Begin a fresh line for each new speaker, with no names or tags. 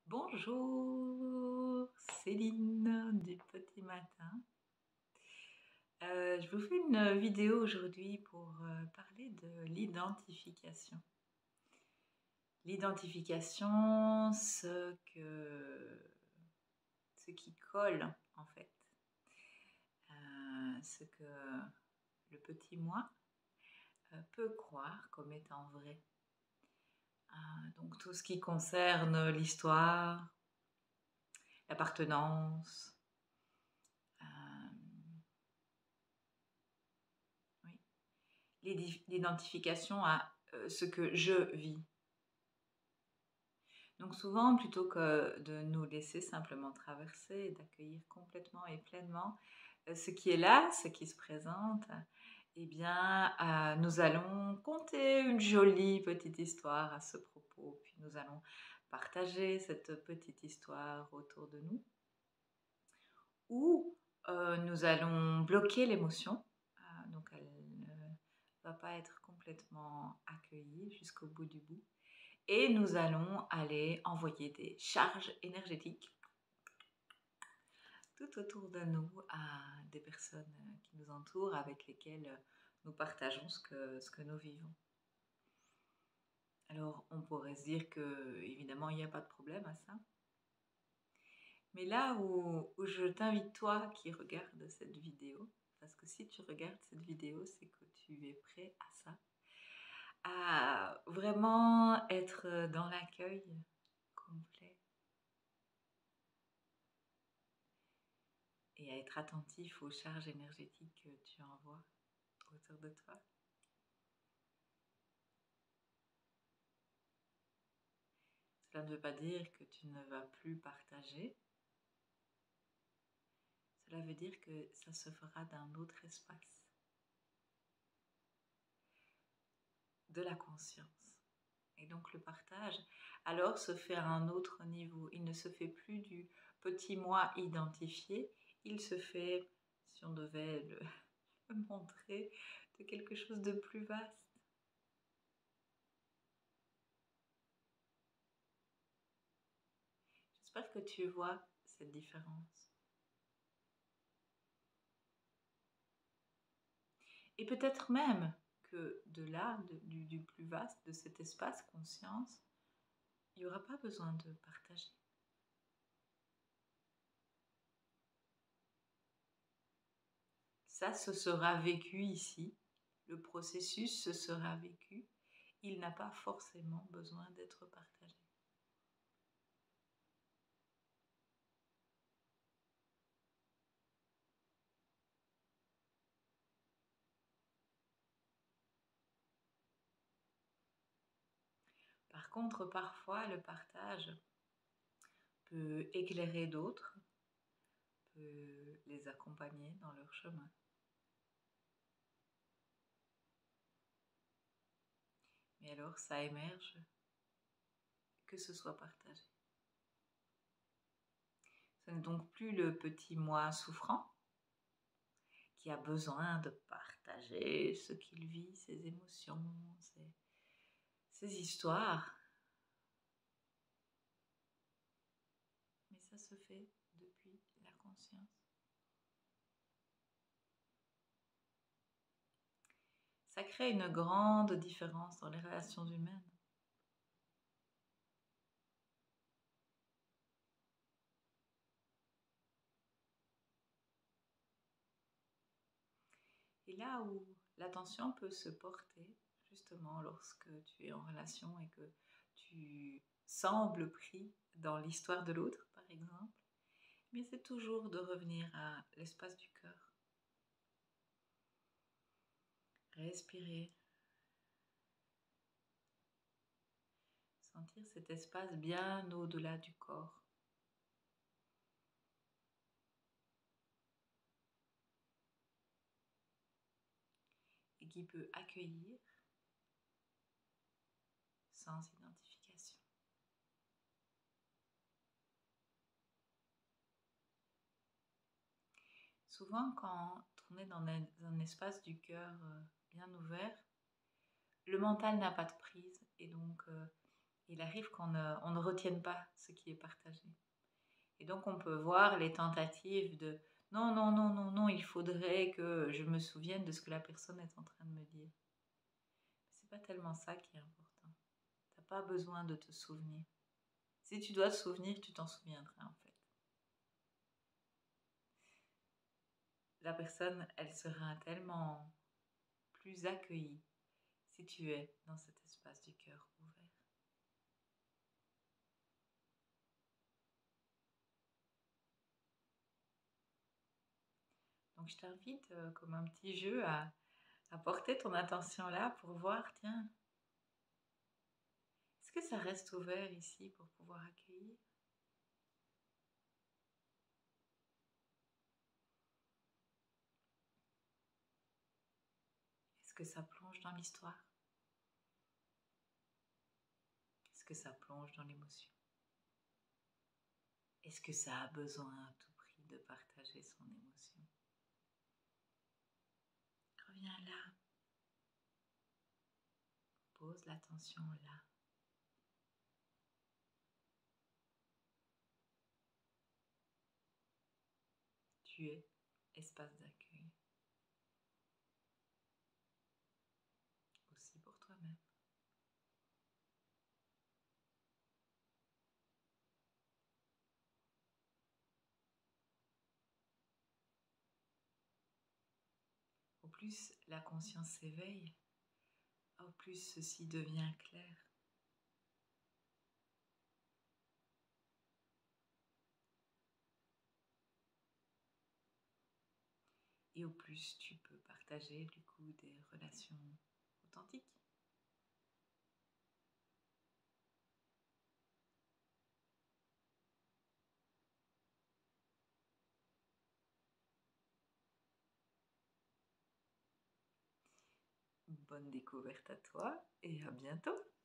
Bonjour, Céline du petit matin. Je vous fais une vidéo aujourd'hui pour parler de l'identification. L'identification, ce qui colle en fait, ce que le petit moi peut croire comme étant vrai. Donc tout ce qui concerne l'histoire, l'appartenance, l'identification à ce que je vis. Donc souvent, plutôt que de nous laisser simplement traverser et d'accueillir complètement et pleinement ce qui est là, ce qui se présente, eh bien, nous allons conter une jolie petite histoire à ce propos, puis nous allons partager cette petite histoire autour de nous, ou nous allons bloquer l'émotion, donc elle ne va pas être complètement accueillie jusqu'au bout du bout. Et nous allons aller envoyer des charges énergétiques tout autour de nous à des personnes qui nous entourent, avec lesquelles nous partageons ce que nous vivons. Alors, on pourrait se dire que, évidemment, il n'y a pas de problème à ça. Mais là où je t'invite, toi qui regardes cette vidéo, parce que si tu regardes cette vidéo, c'est que tu es prêt à ça, à vraiment être dans l'accueil complet et à être attentif aux charges énergétiques que tu envoies autour de toi. Cela ne veut pas dire que tu ne vas plus partager. Cela veut dire que ça se fera d'un autre espace, de la conscience. Et donc le partage, alors, se fait à un autre niveau. Il ne se fait plus du petit moi identifié, il se fait, si on devait le montrer, de quelque chose de plus vaste. J'espère que tu vois cette différence. Et peut-être même que de là, du plus vaste, de cet espace conscience, il n'y aura pas besoin de partager. Ça, ce sera vécu ici. Le processus se sera vécu. Il n'a pas forcément besoin d'être partagé. Par contre, parfois, le partage peut éclairer d'autres, peut les accompagner dans leur chemin. Mais alors, ça émerge que ce soit partagé. Ce n'est donc plus le petit moi souffrant qui a besoin de partager ce qu'il vit, ses émotions, ses histoires. Mais ça se fait depuis la conscience. Ça crée une grande différence dans les relations humaines. Et là où l'attention peut se porter, justement, lorsque tu es en relation et que tu sembles pris dans l'histoire de l'autre, par exemple, mais c'est toujours de revenir à l'espace du cœur. Respirer. Sentir cet espace bien au-delà du corps. Et qui peut accueillir sans identification. Souvent, quand on est dans un espace du cœur bien ouvert, le mental n'a pas de prise et donc il arrive on ne retienne pas ce qui est partagé. Et donc, on peut voir les tentatives de non, non, non, non, non, il faudrait que je me souvienne de ce que la personne est en train de me dire. C'est pas tellement ça qui est important. T'as pas besoin de te souvenir. Si tu dois te souvenir, tu t'en souviendras en fait. La personne, elle sera tellement plus accueillie si tu es dans cet espace du cœur ouvert. Donc je t'invite comme un petit jeu à porter ton attention là pour voir, tiens, est-ce que ça reste ouvert ici pour pouvoir accueillir? Est-ce que ça plonge dans l'histoire? Est-ce que ça plonge dans l'émotion? Est-ce que ça a besoin à tout prix de partager son émotion? Reviens là. Pose l'attention là. Tu es espace d'accueil. Aussi pour toi-même. Au plus la conscience s'éveille, au plus ceci devient clair. Et au plus tu peux partager du coup des relations authentiques. Bonne découverte à toi et à bientôt!